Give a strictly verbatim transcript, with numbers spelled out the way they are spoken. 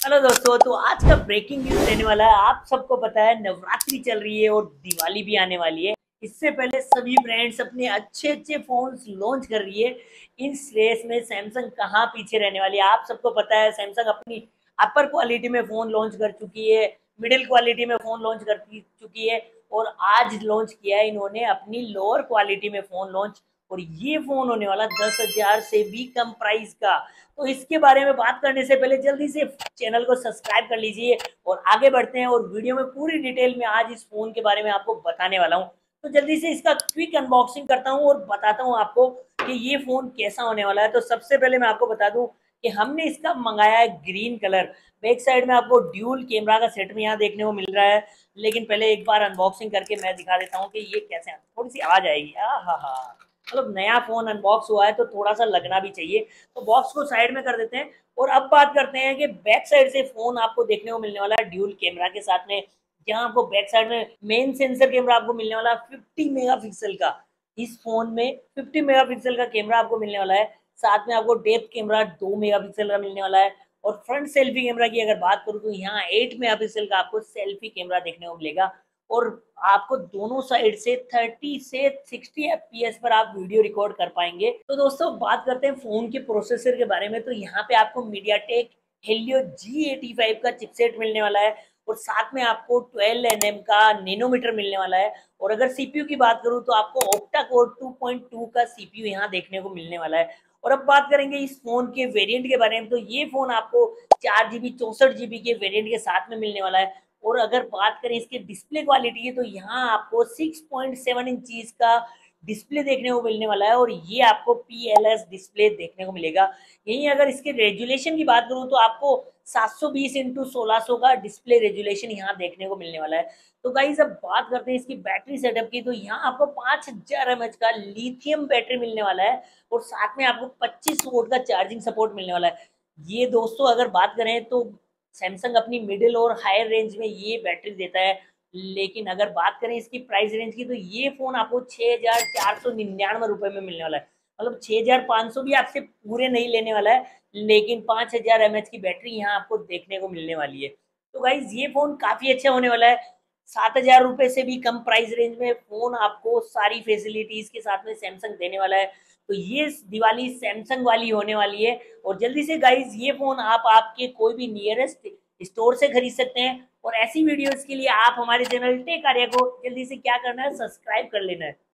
Hello दोस्तों, तो आज का ब्रेकिंग न्यूज रहने वाला है। आप सबको पता है नवरात्रि चल रही है और दिवाली भी आने वाली है। इससे पहले सभी ब्रांड्स अपने अच्छे अच्छे फोन्स लॉन्च कर रही है। इस रेस में सैमसंग कहाँ पीछे रहने वाली है? आप सबको पता है सैमसंग अपनी अपर क्वालिटी में फोन लॉन्च कर चुकी है, मिडिल क्वालिटी में फोन लॉन्च कर चुकी है और आज लॉन्च किया है इन्होंने अपनी लोअर क्वालिटी में फोन लॉन्च। और ये फोन होने वाला दस हजार से भी कम प्राइस का। तो इसके बारे में बात करने से पहले जल्दी से चैनल को सब्सक्राइब कर लीजिए और आगे बढ़ते हैं और वीडियो में पूरी डिटेल में आज इस फोन के बारे में आपको बताने वाला हूं। तो जल्दी से इसका क्विक अनबॉक्सिंग करता हूं और बताता हूं आपको कि ये फोन कैसा होने वाला है। तो सबसे पहले मैं आपको बता दूं कि हमने इसका मंगाया है ग्रीन कलर। बैक साइड में आपको ड्यूल कैमरा का सेट में यहाँ देखने को मिल रहा है। लेकिन पहले एक बार अनबॉक्सिंग करके मैं दिखा देता हूँ कि ये कैसे, थोड़ी सी आवाज आएगी। हाँ हाँ हाँ, मतलब नया फोन अनबॉक्स हुआ है तो थोड़ा सा लगना भी चाहिए। तो बॉक्स को साइड में कर देते हैं और अब बात करते हैं कि बैक साइड से फोन आपको देखने को मिलने वाला है ड्यूल कैमरा के साथ में। जहां आपको बैक साइड में मेन सेंसर कैमरा आपको मिलने वाला है फिफ्टी मेगापिक्सल का। इस फोन में फिफ्टी मेगापिक्सल का कैमरा आपको मिलने वाला है। साथ में आपको डेप्थ कैमरा दो मेगापिक्सल का मिलने वाला है। और फ्रंट सेल्फी कैमरा की अगर बात करूं तो यहाँ एट मेगापिक्सल का आपको सेल्फी कैमरा देखने को मिलेगा। और आपको दोनों साइड से थर्टी से सिक्सटी एफपीएस पर आप वीडियो रिकॉर्ड कर पाएंगे। तो दोस्तों बात करते हैं फोन के प्रोसेसर के बारे में। तो यहाँ पे आपको MediaTek Helio G eighty five का चिपसेट मिलने वाला है और साथ में आपको ट्वेल्व एन एम का नैनोमीटर मिलने वाला है। और अगर सीपीयू की बात करूं तो आपको octa core two point two का सीपीयू यहाँ देखने को मिलने वाला है। और अब बात करेंगे इस फोन के वेरिएंट के बारे में। तो ये फोन आपको चार जीबी चौसठ जीबी के वेरिएंट के साथ में मिलने वाला है। और अगर बात करें इसके डिस्प्ले क्वालिटी की तो यहाँ आपको सिक्स पॉइंट सेवन इंचीज का डिस्प्ले देखने को मिलने वाला है और ये आपको पी एल एस डिस्प्ले देखने को मिलेगा। यहीं अगर इसके रेजुलेशन की बात करूँ तो आपको सात सौ बीस इंटू सोलह सौ का डिस्प्ले रेजुलेशन यहाँ देखने को मिलने वाला है। तो गाइस अब बात करते हैं इसकी बैटरी सेटअप की। तो यहाँ आपको पांच हजार एम एच का लिथियम बैटरी मिलने वाला है और साथ में आपको पच्चीस वोल्ट का चार्जिंग सपोर्ट मिलने वाला है। ये दोस्तों अगर बात करें तो सैमसंग अपनी मिडिल और हायर रेंज में ये बैटरी देता है। लेकिन अगर बात करें इसकी प्राइस रेंज की तो ये फोन आपको छह हजार चार सौ निन्यानवे रुपए में मिलने वाला है। मतलब छह हजार पाँच सौ भी आपसे पूरे नहीं लेने वाला है, लेकिन पांच हजार एम एच की बैटरी यहाँ आपको देखने को मिलने वाली है। तो गाइज ये फोन काफी अच्छा होने वाला है। सात हजार रुपए से भी कम प्राइस रेंज में फोन आपको सारी फैसिलिटीज के साथ में सैमसंग देने वाला है। तो ये दिवाली सैमसंग वाली होने वाली है। और जल्दी से गाइज ये फोन आप आपके कोई भी नियरेस्ट स्टोर से खरीद सकते हैं। और ऐसी वीडियोस के लिए आप हमारे चैनल टेक आर्या को जल्दी से क्या करना है, सब्सक्राइब कर लेना है।